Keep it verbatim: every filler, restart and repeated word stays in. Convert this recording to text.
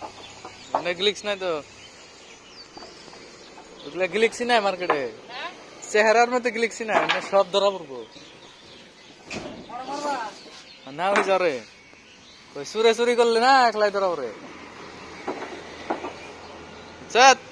গ্লিক্স নাই তো ওগুলা গ্লিক্সি নাই মার্কেটে চেহারার মধ্যে গ্লিক্সি নাই সব ধরা পড়বো না ওই জ্বরে ওই চুরে চুরি করলে না একলাই ধরা পড়ে চাঁদ